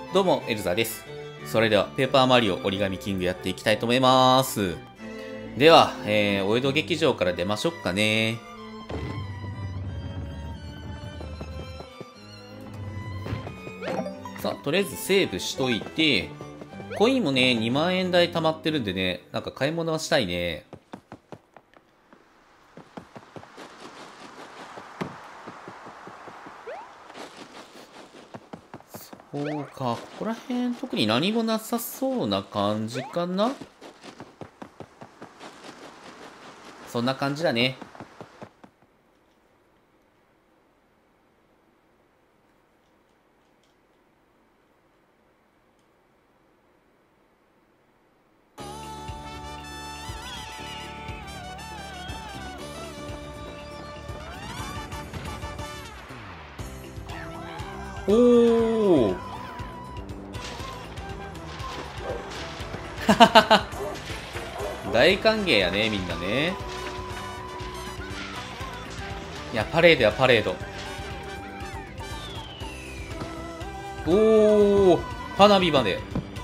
どうも、エルザです。それでは、ペーパーマリオ折り紙キングやっていきたいと思います。では、お江戸劇場から出ましょうかね。さあ、とりあえずセーブしといて、コインもね、2万円台溜まってるんでね、なんか買い物はしたいね。そうか、ここら辺特に何もなさそうな感じかな。そんな感じだね。おー大歓迎やね、みんなね。いや、パレードや、パレード。おー、花火まで。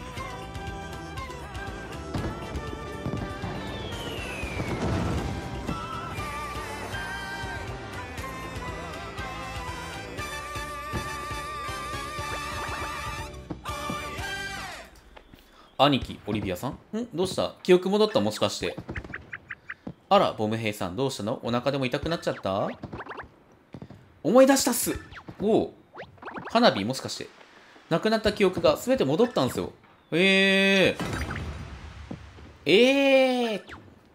兄貴、オリビアさんどうした？記憶戻った？もしかして。あら、ボムヘイさん、どうしたの？お腹でも痛くなっちゃった？思い出したっす。おお、花火もしかして。なくなった記憶が全て戻ったんすよ。ええ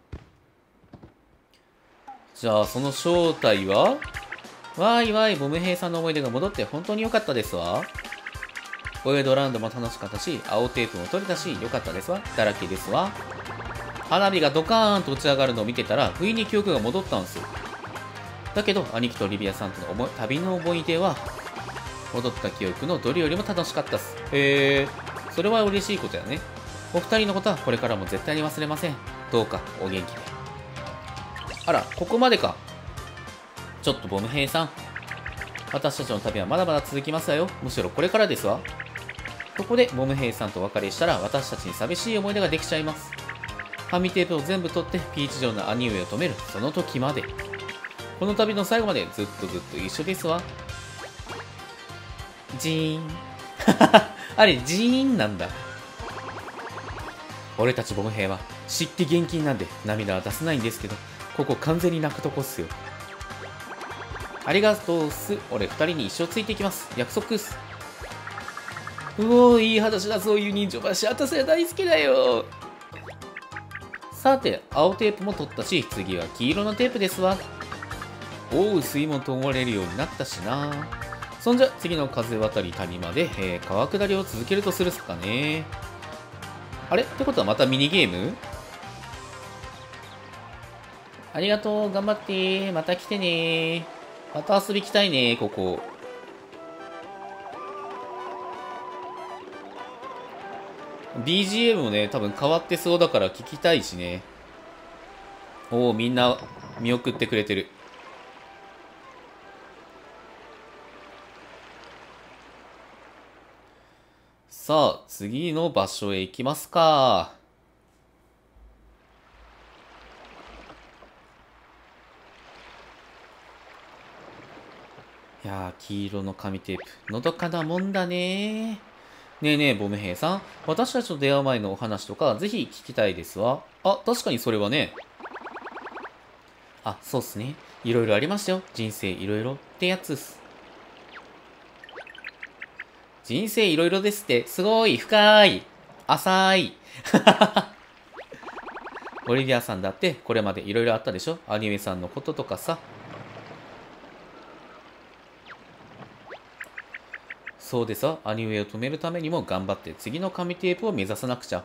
じゃあ、その正体は？わーいわーい、ボムヘイさんの思い出が戻って本当に良かったですわ。お江戸ラウンドも楽しかったし、青テープも取れたし、良かったですわ。だらけですわ。花火がドカーンと打ち上がるのを見てたら、不意に記憶が戻ったんですよ。だけど、兄貴とオリビアさんとの旅の思い出は、戻った記憶のどれよりも楽しかったっす。それは嬉しいことやね。お二人のことはこれからも絶対に忘れません。どうかお元気で。あら、ここまでか。ちょっとボムヘイさん。私たちの旅はまだまだ続きますわよ。むしろこれからですわ。ここでボムヘイさんとお別れしたら私たちに寂しい思い出ができちゃいます。紙テープを全部取ってピーチ城の兄上を止めるその時まで。この旅の最後までずっと一緒ですわ。ジーン。あれ、ジーンなんだ。俺たちボム兵は湿気厳禁なんで涙は出せないんですけど、ここ完全に泣くとこっすよ。ありがとうっす。俺二人に一生ついていきます。約束っす。うおー、いい話だ、そういう人情話。私は大好きだよ。さて、青テープも取ったし、次は黄色のテープですわ。おう、水も通れるようになったしな。そんじゃ、次の風渡り谷まで、川下りを続けるとするっすかね。あれってことはまたミニゲーム？ありがとう、頑張って。また来てね。また遊び来たいね、ここ。BGM もね、多分変わってそうだから聞きたいしね。おお、みんな見送ってくれてる。さあ、次の場所へ行きますか。いやー、黄色の紙テープ。のどかなもんだね。ねえねえ、ボム兵さん。私たちと出会う前のお話とか、ぜひ聞きたいですわ。あ、確かにそれはね。あ、そうっすね。いろいろありましたよ。人生いろいろってやつっす。人生いろいろですって、すごい深い。浅い。オリビアさんだってこれまでいろいろあったでしょ？アニメさんのこととかさ。そうですわ。アニメを止めるためにも頑張って次の紙テープを目指さなくちゃ。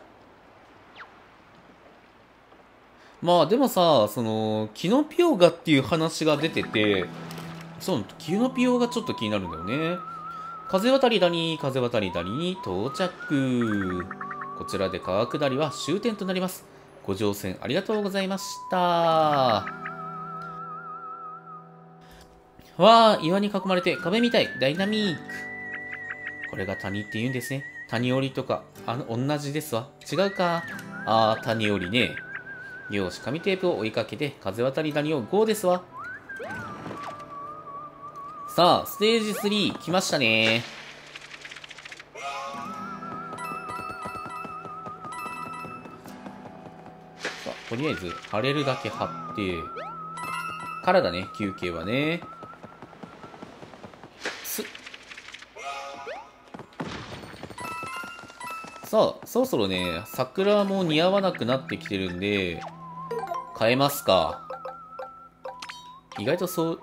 まあでもさ、その、キノピオガっていう話が出てて、そう、キノピオがちょっと気になるんだよね。風渡り谷、風渡り谷に到着。こちらで川下りは終点となります。ご乗船ありがとうございました。わあ、岩に囲まれて壁みたい。ダイナミック。これが谷って言うんですね。 谷折とか、同じですわ。違うか。谷折ね。よし、紙テープを追いかけて、風渡り谷を GO ですわ。さあ、ステージ3来ましたね。さあ、とりあえず、貼れるだけ貼って、からだね、休憩はね。さあ、そろそろね、桜も似合わなくなってきてるんで、変えますか。意外とそう、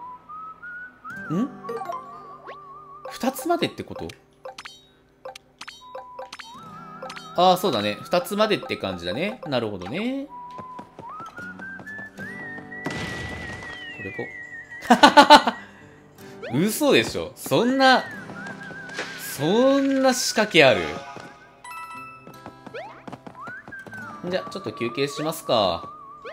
二つまでってこと？そうだね。二つまでって感じだね。なるほどね。これ嘘でしょ。そんな仕掛けある？じゃあ、ちょっと休憩しますか。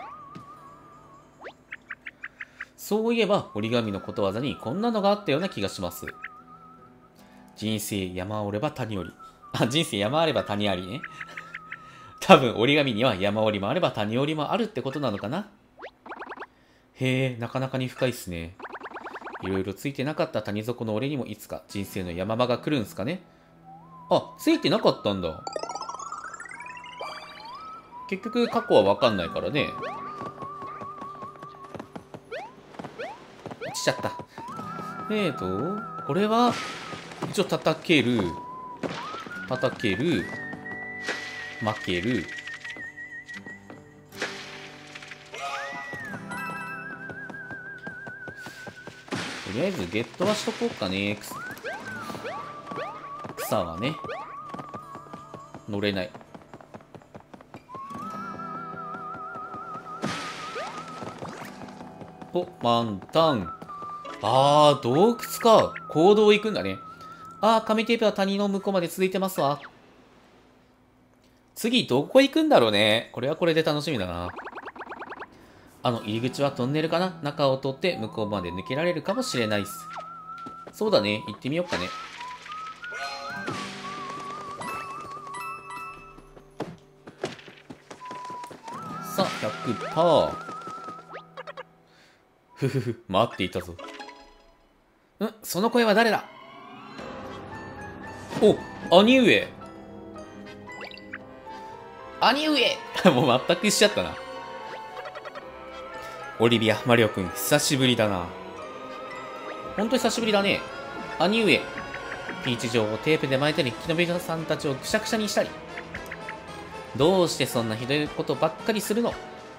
そういえば、折り紙のことわざにこんなのがあったような気がします。人生山折れば谷折り。人生山あれば谷ありね。多分折り紙には山折りもあれば谷折りもあるってことなのかな。へえ、なかなかに深いっすね。いろいろついてなかった谷底の俺にもいつか人生の山場が来るんすかね。ついてなかったんだ。結局過去はわかんないからね。落ちちゃった。これは、一応叩ける、負ける。とりあえずゲットはしとこうかね。草はね、乗れない。満タン。洞窟か。坑道行くんだね。紙テープは谷の向こうまで続いてますわ。次どこ行くんだろうね。これはこれで楽しみだな。入り口はトンネルかな。中を通って向こうまで抜けられるかもしれないっす。そうだね。行ってみようかね。さあ、100%。ふふふ、待っていたぞ。その声は誰だ？兄上。兄上もう全く一緒やったな。オリビア、マリオくん、久しぶりだな。ほんと久しぶりだね。兄上。ピーチ城をテープで巻いたり、木のビさんたちをくしゃくしゃにしたり。どうしてそんなひどいことばっかりするの？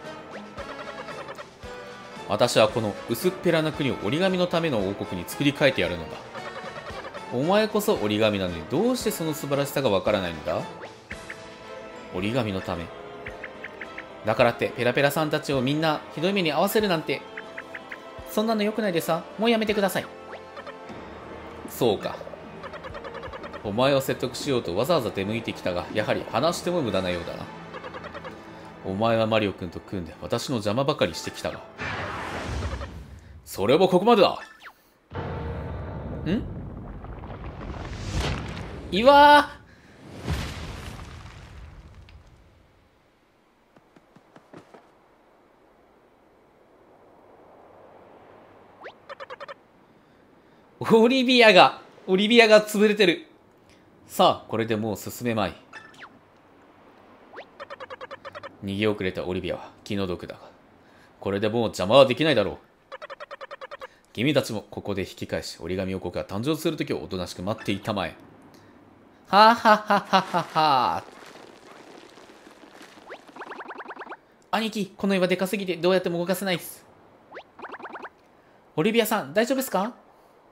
私はこの薄っぺらな国を折り紙のための王国に作り変えてやるのだ。お前こそ折り紙なのにどうしてその素晴らしさがわからないのだ？折り紙のため。だからってペラペラさんたちをみんなひどい目に遭わせるなんて。そんなの良くないでさ。もうやめてください。そうか。お前を説得しようとわざわざ出向いてきたが、やはり話しても無駄なようだな。お前はマリオ君と組んで私の邪魔ばかりしてきたが。それもここまでだ。岩オリビアが潰れてる。さあ、これでもう進めまい。逃げ遅れたオリビアは気の毒だが、これでもう邪魔はできないだろう。君たちもここで引き返し、折り紙王国が誕生するときをおとなしく待っていたまえ。はははははは。兄貴、この岩でかすぎてどうやっても動かせないっす。オリビアさん、大丈夫ですか？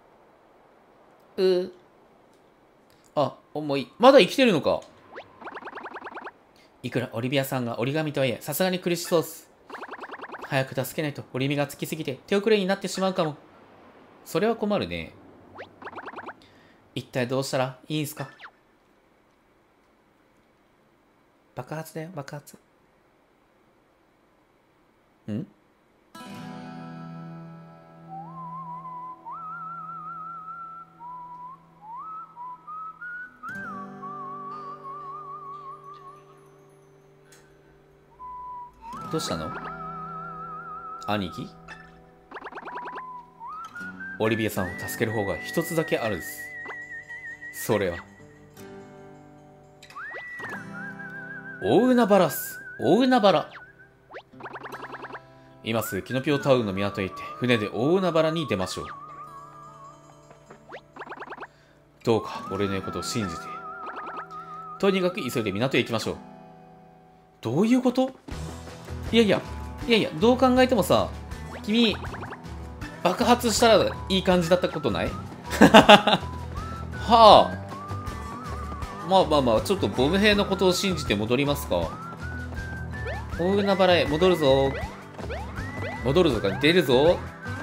重い。まだ生きてるのか。いくらオリビアさんが折り紙とはいえ、さすがに苦しそうっす。早く助けないと折り紙がつきすぎて手遅れになってしまうかも。それは困るね。一体どうしたらいいんすか？爆発だよ、爆発。 どうしたの？兄貴？オリビアさんを助ける方が一つだけあるんです。それは大海原っす。大海原。今すぐキノピオタウンの港へ行って船で大海原に出ましょう。どうか俺の言うことを信じて。とにかく急いで港へ行きましょう。どういうこと？いやいやどう考えてもさ、君爆発したらいい感じだったことない？はあ。まあちょっとボム兵のことを信じて戻りますか。大海原へ戻るぞ。戻るぞか、出るぞ。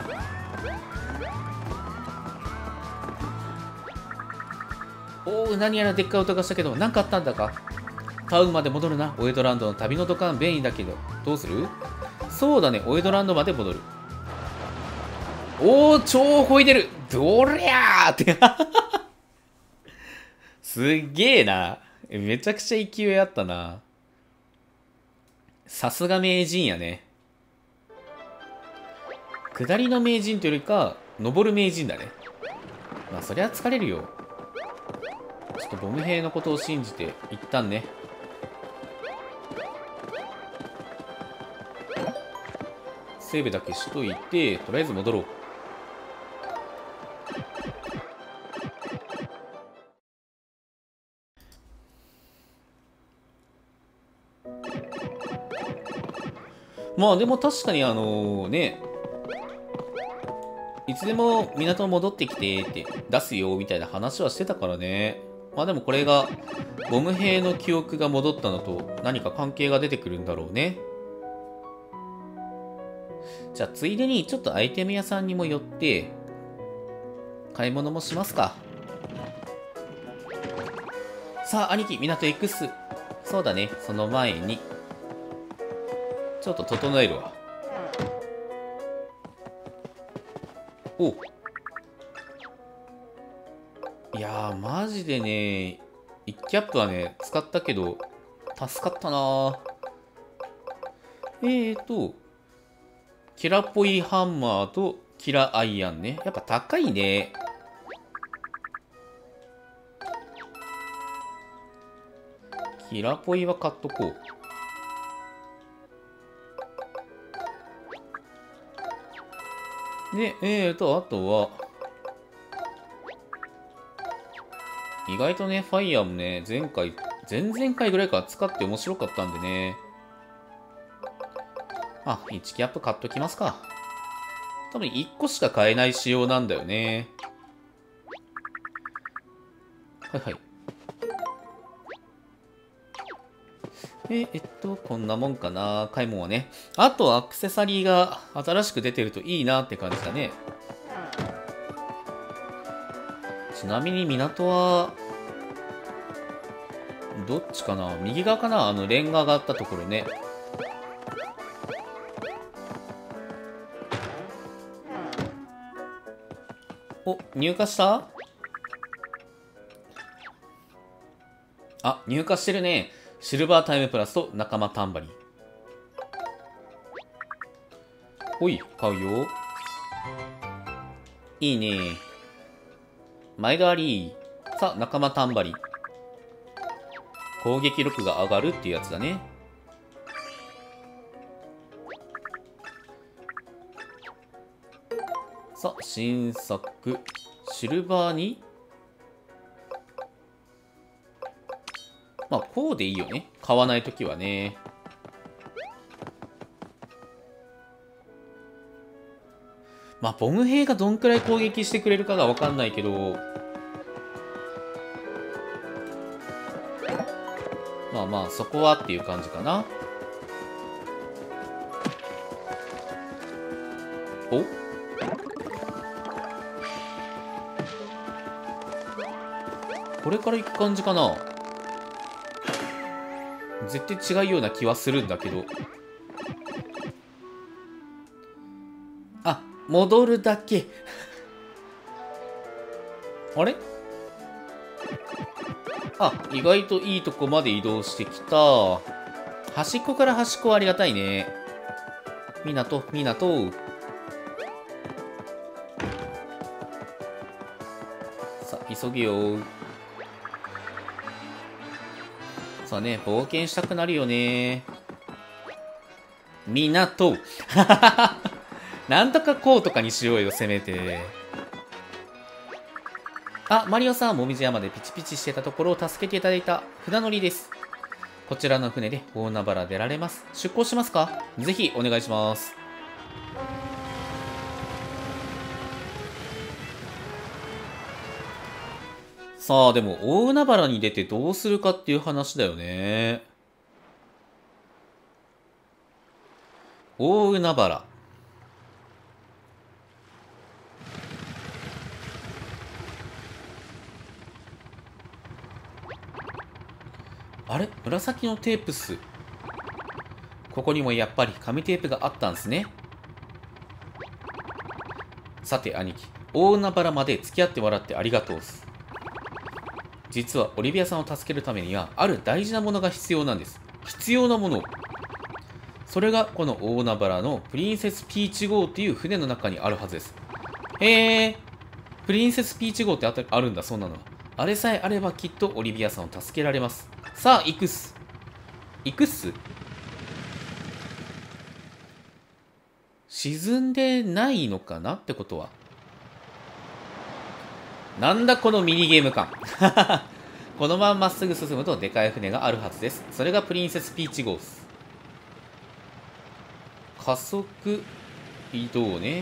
おお、何やらでっかい音がしたけど、何かあったんだか。タウンまで戻るな。オエドランドの旅の土管便利だけど、どうする？そうだね、オエドランドまで戻る。おお、超吠えてる。どりゃーってすっげえな。めちゃくちゃ勢いあったな。さすが名人やね。下りの名人というよりか、登る名人だね。まあ、そりゃ疲れるよ。ちょっとボム兵のことを信じて、一旦ね。セーブだけしといて、とりあえず戻ろう。まあでも確かにね、いつでも港戻ってきてって出すよみたいな話はしてたからね。まあでもこれがボム兵の記憶が戻ったのと何か関係が出てくるんだろうね。じゃあついでにちょっとアイテム屋さんにも寄って買い物もしますか。さあ兄貴、港行くっす。そうだね、その前にちょっと整えるわ。お、いやーマジでね、1キャップはね使ったけど助かったな。キラっぽいハンマーとキラアイアンね。やっぱ高いね。キラポイは買っとこう。で、あとは、意外とね、ファイヤーもね、前々回ぐらいから使って面白かったんでね。あ、1キャップ買っときますか。多分1個しか買えない仕様なんだよね。はいはい。こんなもんかな。買い物はね。あとアクセサリーが新しく出てるといいなって感じだね。ちなみに港は、どっちかな？右側かな？レンガがあったところね。お、入荷した？あ、入荷してるね。シルバータイムプラスと仲間タンバリン。ほい、買うよ。いいね。前代わり。さあ、仲間タンバリン。攻撃力が上がるっていうやつだね。さあ、新作。シルバーにまあ、こうでいいよね。買わないときはね。まあ、ボム兵がどんくらい攻撃してくれるかがわかんないけど、まあまあ、そこはっていう感じかな。お？これから行く感じかな。絶対違うような気はするんだけど。あ、戻るだけ。あれ？あ、意外といいとこまで移動してきた。は端っこから端っこはありがたいね。港。さあ、急げよ。さあね、冒険したくなるよね。港。なんとかこうとかにしようよ、せめて。あ、マリオさん、もみじ山でピチピチしてたところを助けていただいた船乗りです。こちらの船で大海原出られます。出港しますか？ぜひお願いします。さあ、でも大海原に出てどうするかっていう話だよね。大海原。あれ？紫のテープス。ここにもやっぱり紙テープがあったんすね。さて兄貴、大海原まで付き合ってもらってありがとうっす。実はオリビアさんを助けるためにはある大事なものが必要なんです。必要なもの。それがこの大海原のプリンセスピーチ号っていう船の中にあるはずです。へえ、プリンセスピーチ号ってあるんだ、そんなの。あれさえあればきっとオリビアさんを助けられます。さあ、行くっす。行くっす。沈んでないのかなってことは。なんだこのミニゲーム感。このまままっすぐ進むとでかい船があるはずです。それがプリンセスピーチ号です。加速移動ね。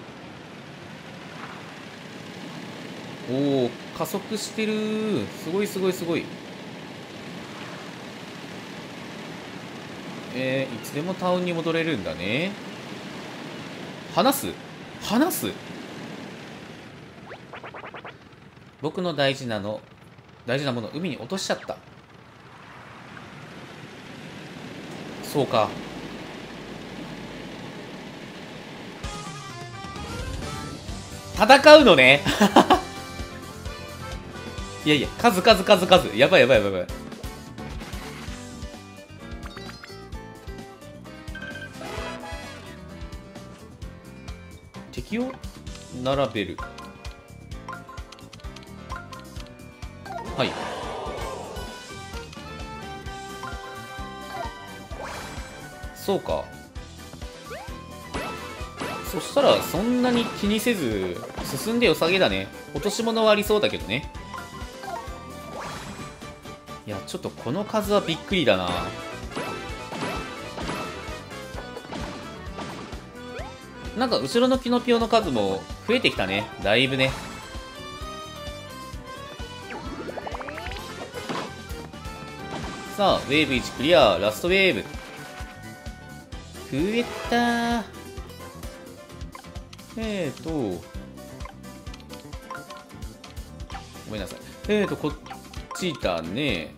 おお、加速してる。すごいすごいすごい。いつでもタウンに戻れるんだね。話す僕の大事なもの海に落としちゃった。そうか。戦うのね。いやいや、数。やばい。敵を並べる。はい。そうか。そしたらそんなに気にせず進んでよさげだね。落とし物はありそうだけどね。いや、ちょっとこの数はびっくりだな。なんか後ろのキノピオの数も増えてきたね。だいぶね。さあ、ウェーブ1クリア。ラストウェーブ。増えたー。ごめんなさい。こっちだね。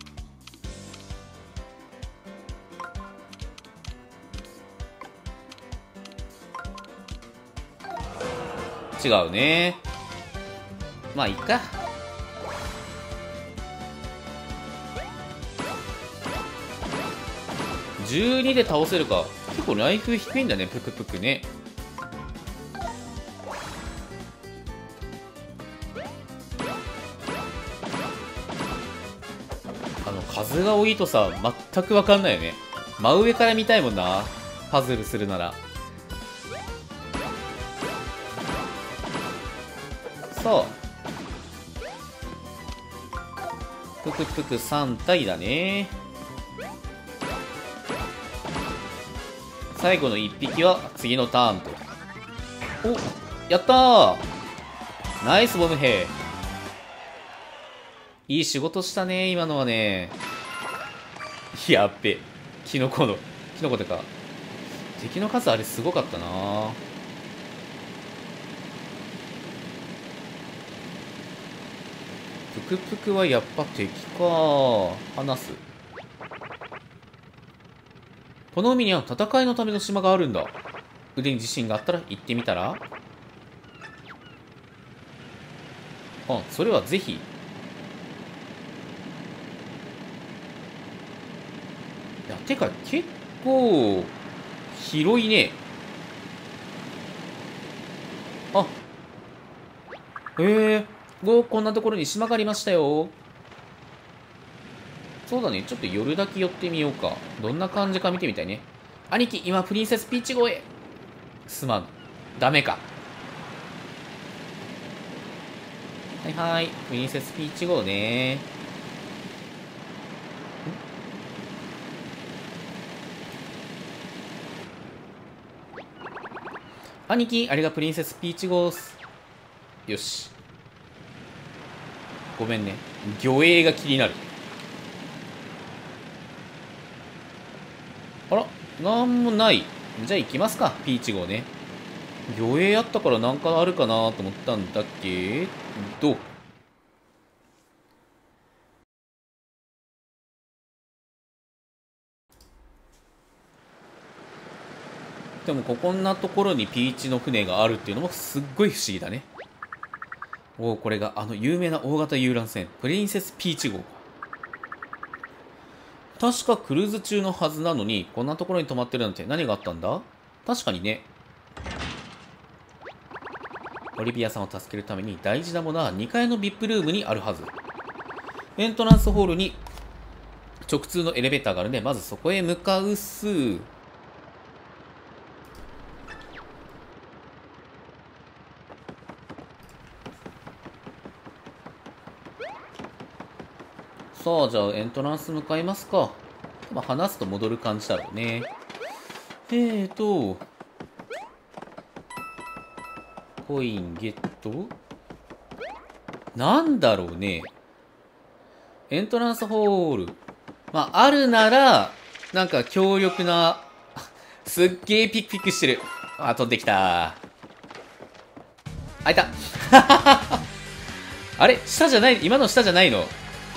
違うね。まあいいか。12で倒せるか。結構ライフ低いんだね、ぷくぷくね。数が多いとさ、全く分かんないよね。真上から見たいもんな、パズルするなら。さあ、ぷくぷく3体だね。最後の1匹は次のターンと。お、やったー。ナイスボム兵。いい仕事したね、今のはね。やっべ。キノコってか、敵の数あれすごかったな。ぷくぷくはやっぱ敵か。話す。この海には戦いのための島があるんだ。腕に自信があったら行ってみたら。あ、それはぜひ。 いや、てか、結構、広いね。あ、へえ。こんなところに島がありましたよ。そうだね。ちょっと夜だけ寄ってみようか。どんな感じか見てみたいね。兄貴、今、プリンセスピーチ号へ。すまん。ダメか。はいはい。プリンセスピーチ号ね。兄貴、あれがプリンセスピーチ号っす。よし。ごめんね。魚影が気になる。あら、なんもない。じゃあ行きますか、ピーチ号ね。魚影あったからなんかあるかなと思ったんだけど、でもこんなところにピーチの船があるっていうのもすっごい不思議だね。おお、これがあの有名な大型遊覧船、プリンセスピーチ号。確かクルーズ中のはずなのに、こんなところに泊まってるなんて何があったんだ？確かにね。オリビアさんを助けるために大事なものは2階の VIP ルームにあるはず。エントランスホールに直通のエレベーターがあるんで、まずそこへ向かうっす。さあ、じゃあエントランス向かいますか。まあ、話すと戻る感じだろうね。コインゲットなんだろうね。エントランスホール。まあ、あるなら、なんか強力な、すっげーピクピクしてる。あ、飛んできた。あ、いた。あれ下じゃない、今の下じゃないの？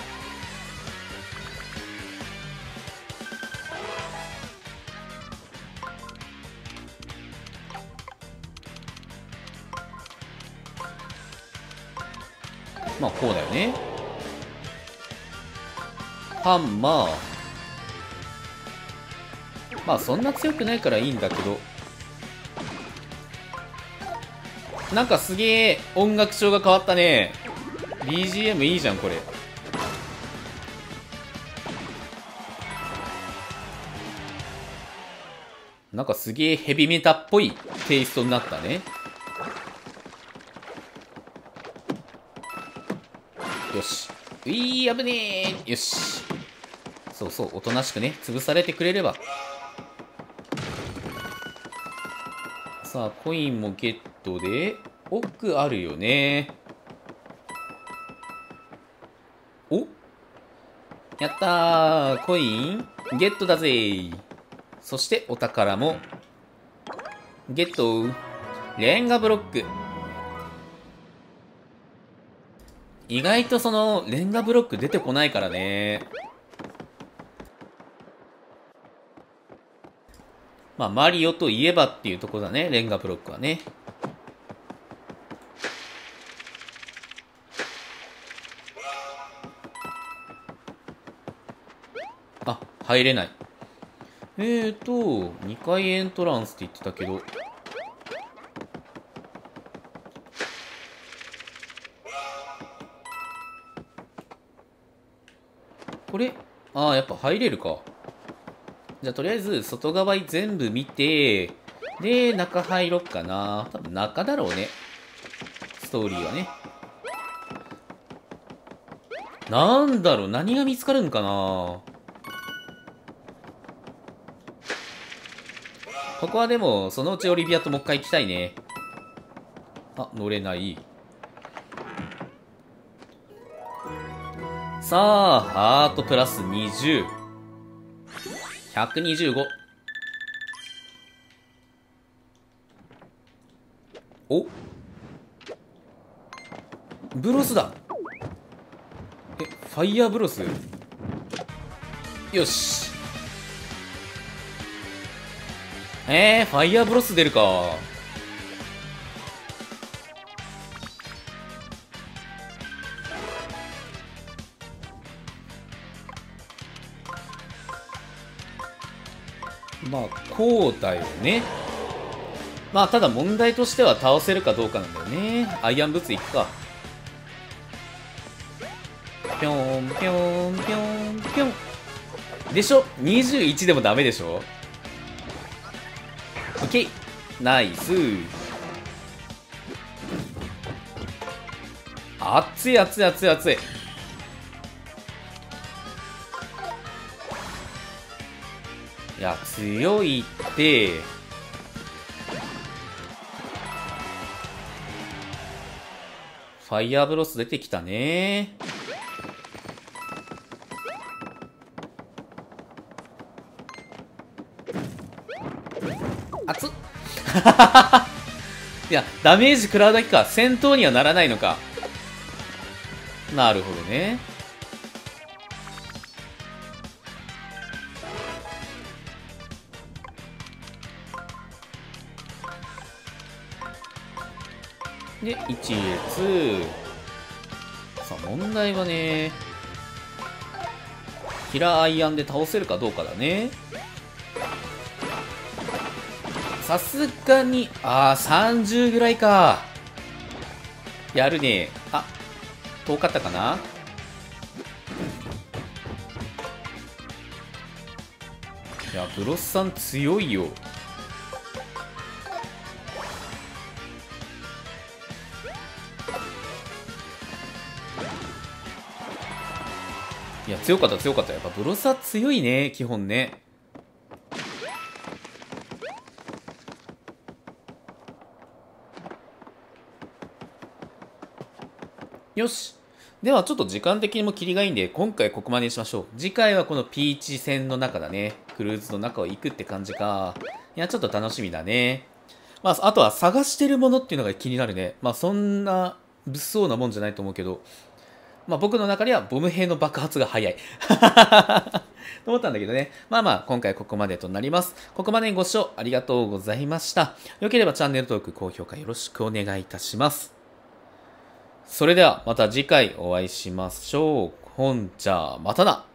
まあ、こうだよね。ハンマー。まあ、そんな強くないからいいんだけど。なんかすげえ音楽調が変わったね。BGM いいじゃん、これ。なんかすげえヘビメタっぽいテイストになったね。よし。危ねえ。よし。そうそう、おとなしくね、潰されてくれれば。さあ、コインもゲットで、奥あるよね。おやったー、コインゲットだぜ。そしてお宝もゲット。レンガブロック。意外とそのレンガブロック出てこないからね。まあ、マリオといえばっていうところだね、レンガブロックはね。あ、入れない。2階エントランスって言ってたけど。これ、ああ、やっぱ入れるか。じゃあ、とりあえず、外側全部見て、で、中入ろっかな。多分中だろうね。ストーリーはね。なんだろう、何が見つかるんかな。ここはでも、そのうちオリビアともう一回行きたいね。あ、乗れない。さあ、ハートプラス20。125。おブロスだ。ファイヤーブロス。よし。ファイヤーブロス出るか。 まあ、こうだよね。まあ、ただ問題としては倒せるかどうかなんだよね。アイアンブーツいくか。ぴょんぴょんぴょんぴょん。でしょ ?21 でもダメでしょ。オッケー。ナイス。熱い熱い熱い熱い。いや、強いって。ファイヤーブロス出てきたね。熱っいや、ダメージ食らうだけか。戦闘にはならないのか。なるほどね。で、一列。さあ、問題はね、キラーアイアンで倒せるかどうかだね。さすがに、30ぐらいか。やるね。あ、遠かったかな。いや、ブロスさん強いよ。いや、強かった強かった。やっぱブロスは強いね、基本ね。よし。ではちょっと時間的にも切りがいいんで、今回ここまでにしましょう。次回はこのピーチ戦の中だね。クルーズの中を行くって感じか。いや、ちょっと楽しみだね。まあ、あとは探してるものっていうのが気になるね。まあ、そんな物騒なもんじゃないと思うけど、まあ、僕の中ではボム兵の爆発が早い。と思ったんだけどね。まあまあ、今回ここまでとなります。ここまでにご視聴ありがとうございました。よければチャンネル登録、高評価よろしくお願いいたします。それではまた次回お会いしましょう。ほんじゃ、またな。